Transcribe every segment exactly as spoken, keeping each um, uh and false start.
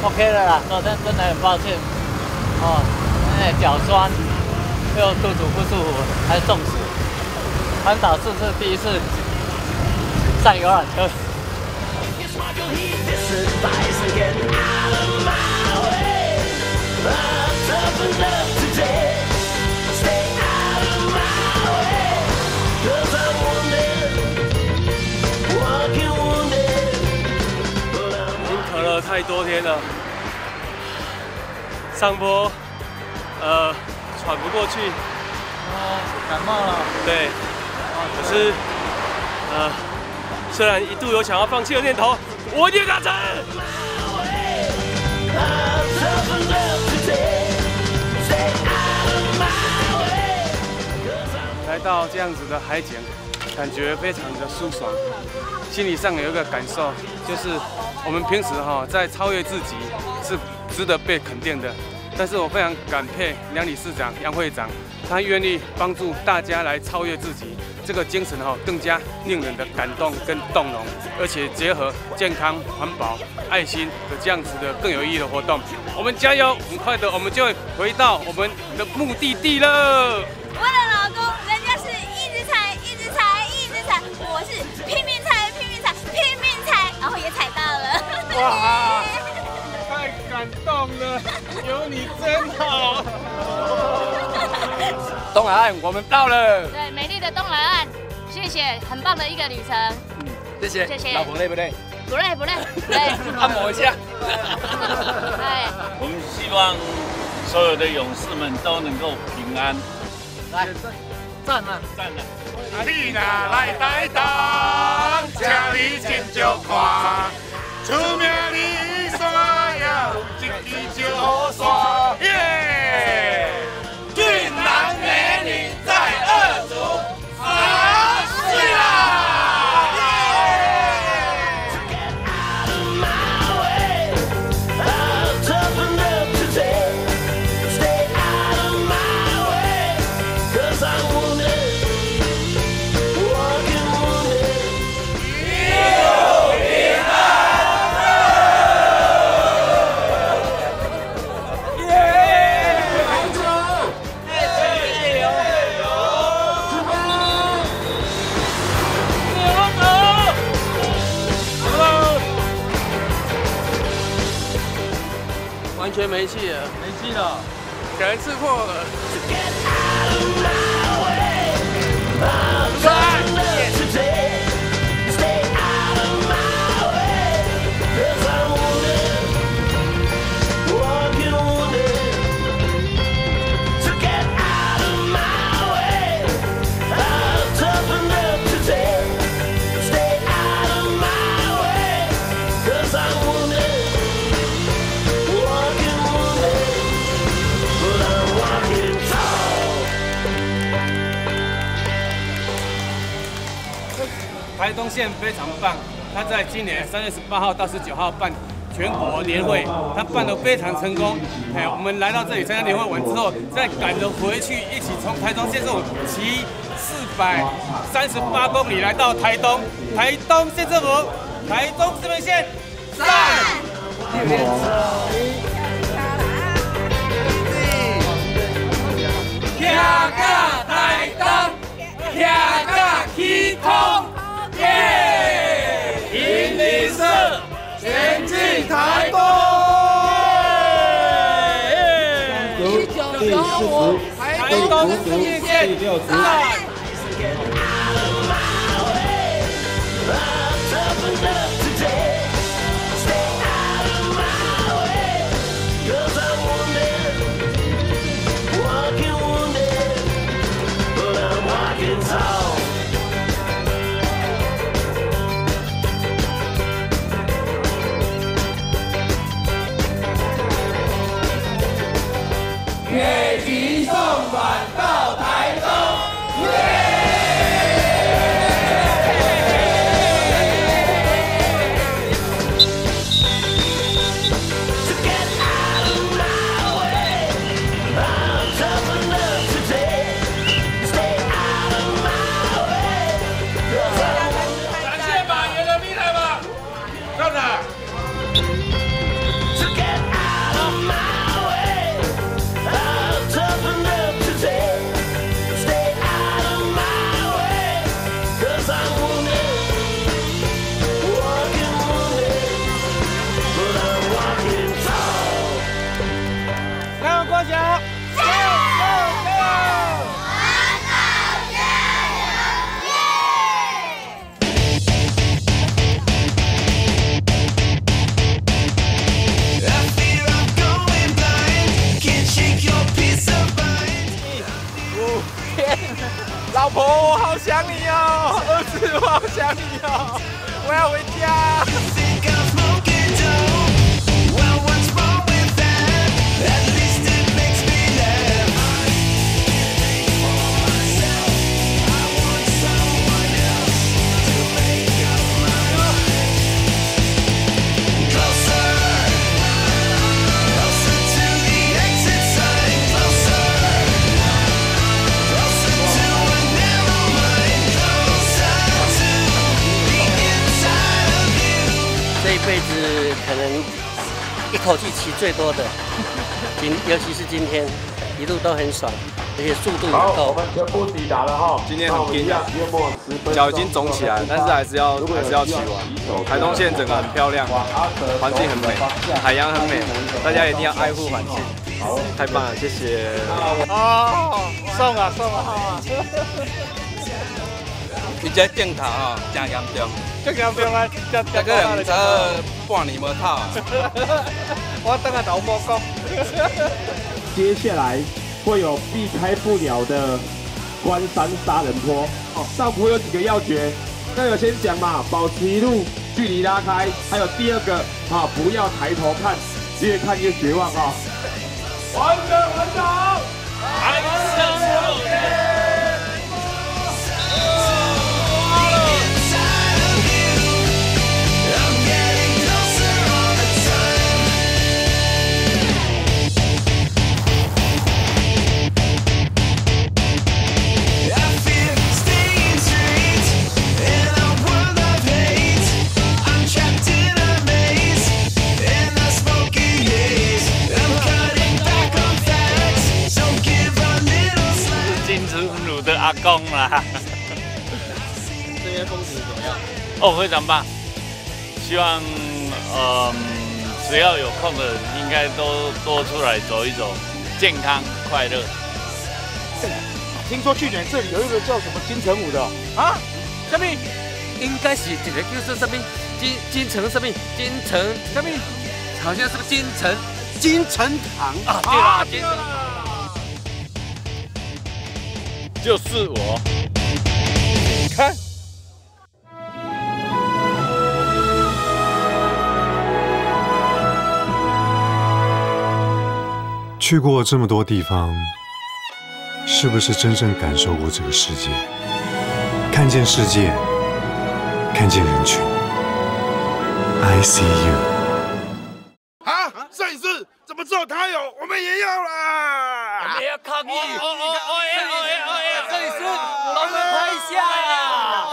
OK 了啦，昨天真的很抱歉，哦，哎，脚酸，又肚子不舒服，还中暑。环岛这是第一次上游览车。 渴了太多天了，上坡，呃，喘不过去， 哦，感冒了。 对，可是，呃，虽然一度有想要放弃的念头，我一定达成。来到这样子的海景，感觉非常的舒爽，心理上有一个感受，就是我们平时哈在超越自己是值得被肯定的，但是我非常感佩梁理事长、杨会长，他愿意帮助大家来超越自己，这个精神哈更加令人的感动跟动容，而且结合健康、环保、爱心的这样子的更有意义的活动，我们加油！很快的我们就会回到我们的目的地了。 为了老公，人家是一直踩，一直踩，一直踩，我是拼命踩，拼命踩，拼命踩，然后也踩到了。 哇，太感动了，有你真好。 东海岸，我们到了。 对，美丽的东海岸，谢谢，很棒的一个旅程。 嗯，谢谢。 谢谢。 老婆累不累？ 不累不累，对。 按摩一下。 对。 我们希望所有的勇士们都能够平安。 来，赞了， 赞了！ 你若来台东，请你真足看，出名的山呀，一支就好山。耶！俊男美女在二组，啊，是啦！ 完全没气了， 没气了， 感觉刺破了。台东县非常棒，他在今年三月十八号到十九号办全国年会，他办得非常成功。哎，我们来到这里参加年会完之后，再赶着回去，一起从台中县政府骑四百三十八公里来到台东，台东县政府，台东市民县，赞！ 听个台东，听个起通。 引领社前进台东， 台东市民县赞！ 越级送暖到台东，耶！ 展现马爷的厉害吧，上场！ 想你哦，我要回家。 这一辈子可能一口气骑最多的，今尤其是今天，一路都很爽，而且速度也够。 我们全部抵达了哈， 今天很拼啊，脚已经肿起来，但是还是要还是要骑完。台东县整个很漂亮，环境很美，海洋很美，大家一定要爱护环境。太棒了，谢谢。 哦，送啊送啊！ 你这镜头哦，真严重。 这严重啊！这这个人才半年没套啊！ 我等下头毛讲。 接下来会有避开不了的关山杀人坡。哦，上坡有几个要诀，那个先讲嘛，保持一路距离拉开。还有第二个啊，不要抬头看，越看越绝望啊！完整完整，还生有人。 的阿公啦， 这边风景怎么样？ 哦，非常棒。希望呃，只要有空的，应该都多出来走一走，健康快乐。 听说去年这里有一个叫什么金城武的啊？什么？ 应该是这个叫做什么？金金城什么？金城什么？好像是不是金城金城堂啊？对啦，金城。 就是我， 看， 去过这么多地方，是不是真正感受过这个世界？看见世界，看见人群。I see you。 啊，摄影师，怎么只有他有，我们也要啦？ 我们要抗议！ 哦哦哦耶哦耶哦耶！ 摄影师，帮我们拍一下呀！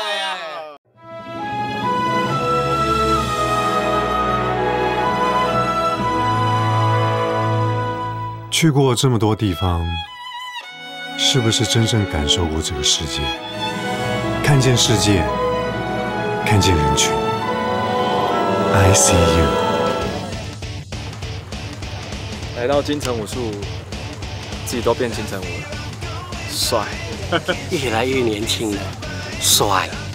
去过这么多地方，是不是真正感受过这个世界？看见世界，看见人群。I see you。 来到金城武术，自己都变金城武了，帅。 越来越年轻了，帅。